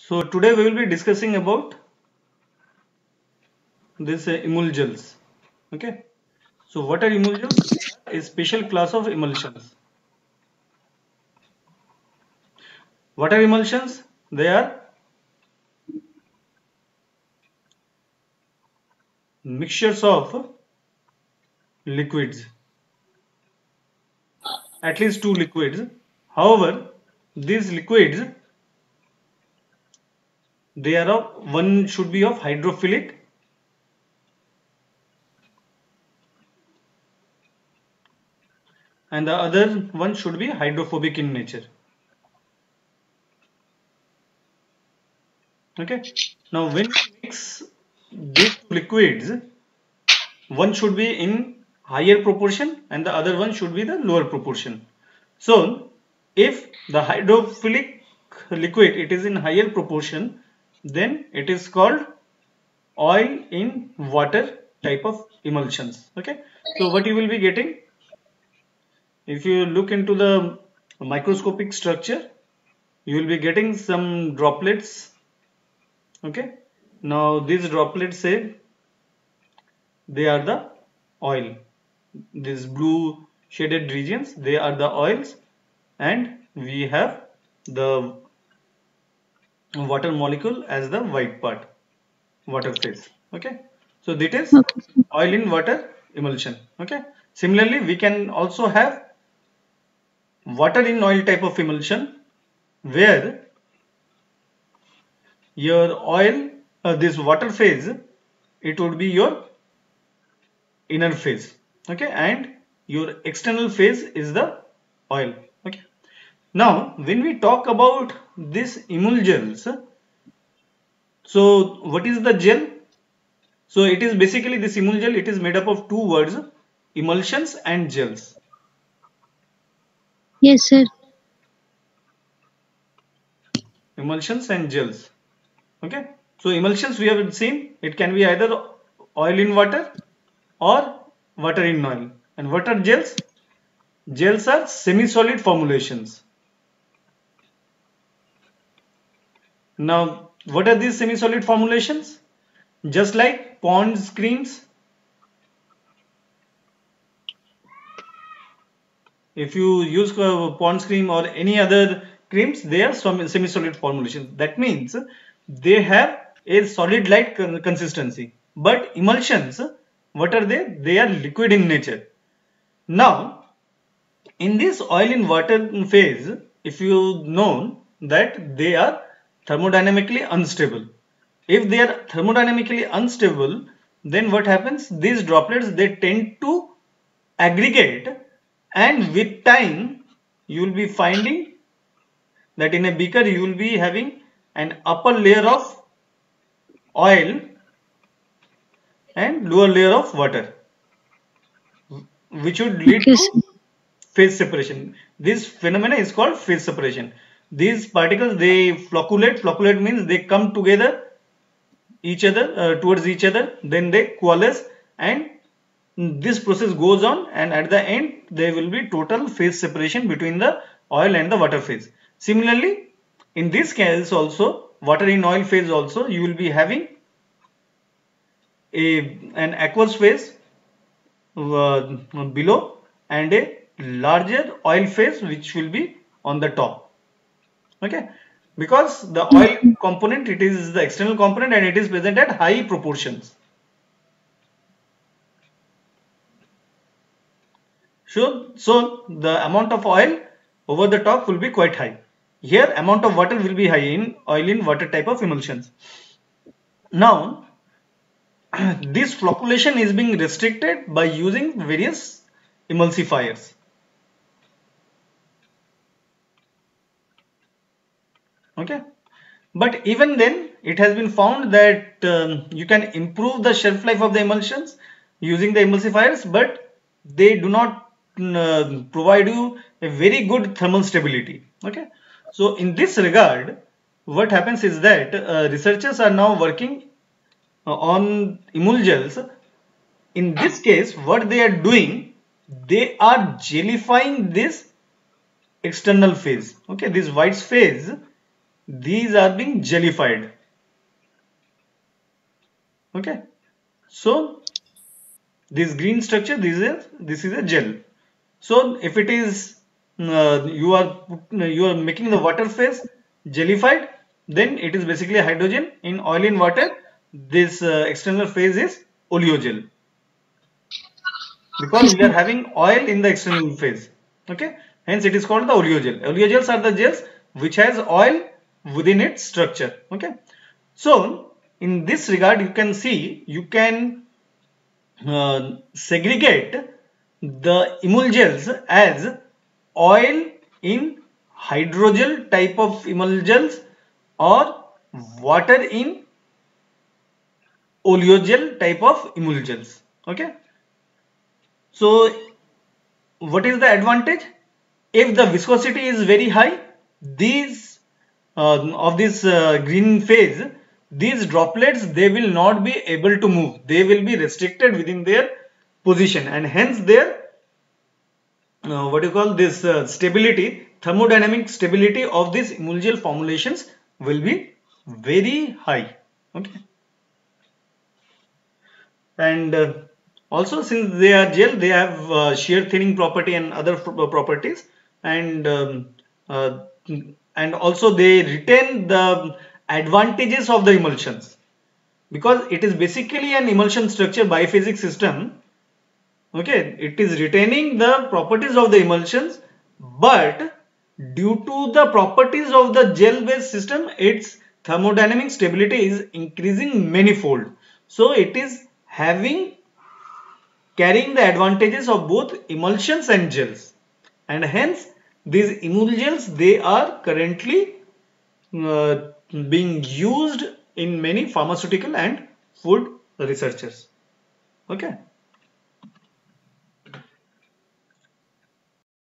So today we will be discussing about this emulsions. Okay. So what are emulsions? They are a special class of emulsions. What are emulsions? They are mixtures of liquids, at least two liquids. However, these liquids, they are of one should be of hydrophilic and the other one should be hydrophobic in nature. Okay. Now when we mix these two liquids, one should be in higher proportion and the other one should be the lower proportion. So if the hydrophilic liquid it is in higher proportion, then it is called oil in water type of emulsions. Okay. So what you will be getting, if you look into the microscopic structure, you will be getting some droplets. Okay. Now these droplets say they are the oil. These blue shaded regions, they are the oils, and we have the water molecule as the white part, water phase. Okay. So that is oil in water emulsion. Okay. Similarly, we can also have water in oil type of emulsion where your oil, this water phase, it would be your inner phase. Okay. And your external phase is the oil. Okay. Now, when we talk about this emulsions, so what is the gel? So it is basically this emulgel, it is made up of two words, emulsions and gels. Yes, sir. Emulsions and gels. Okay. So emulsions we have seen, it can be either oil in water or water in oil. And what are gels? Gels are semi-solid formulations. Now, what are these semi-solid formulations? Just like Pond's creams. If you use Pond's cream or any other creams, they are semi-solid formulations. That means they have a solid-like consistency. But emulsions, what are they? They are liquid in nature. Now, in this oil in water phase, if you know that they are thermodynamically unstable. If they are thermodynamically unstable, then what happens? These droplets, they tend to aggregate, and with time you will be finding that in a beaker you will be having an upper layer of oil and lower layer of water, which would lead Okay, to sir. phase separation. This phenomena is called phase separation. These particles, they flocculate. Flocculate means they come together each other towards each other, then they coalesce, and this process goes on, and at the end there will be total phase separation between the oil and the water phase. Similarly, in this case also, water in oil phase also, you will be having an aqueous phase below and a larger oil phase which will be on the top. Okay. Because the oil component, it is the external component and it is present at high proportions. So the amount of oil over the top will be quite high. Here amount of water will be high in oil in water type of emulsions. Now this flocculation is being restricted by using various emulsifiers. Okay. But even then it has been found that you can improve the shelf life of the emulsions using the emulsifiers, but they do not provide you a very good thermal stability. Okay. So in this regard, what happens is that researchers are now working on emulgels. In this case, what they are doing, they are gelifying this external phase. Okay, this white phase, these are being jellified. Okay, so this green structure, this is a gel. So if it is you are making the water phase jellified, then it is basically hydrogen. In oil in water, this external phase is oleogel, because we are having oil in the external phase. Okay, hence it is called the oleogel. Oleogels are the gels which has oil within its structure. Okay, so in this regard, you can see, you can segregate the emulgels as oil in hydrogel type of emulgels or water in oleogel type of emulgels. Okay, so what is the advantage? If the viscosity is very high, these of this green phase, these droplets, they will not be able to move. They will be restricted within their position, and hence their what you call this stability, thermodynamic stability of these emulgel formulations will be very high. Okay, and also, since they are gel, they have shear thinning property and other properties, and uh, and also they retain the advantages of the emulsions, because it is basically an emulsion structure biphasic system. Okay, it is retaining the properties of the emulsions, but due to the properties of the gel based system, its thermodynamic stability is increasing manifold. So it is carrying the advantages of both emulsions and gels, and hence these emulgels, they are currently uh, being used in many pharmaceutical and food researchers. Okay.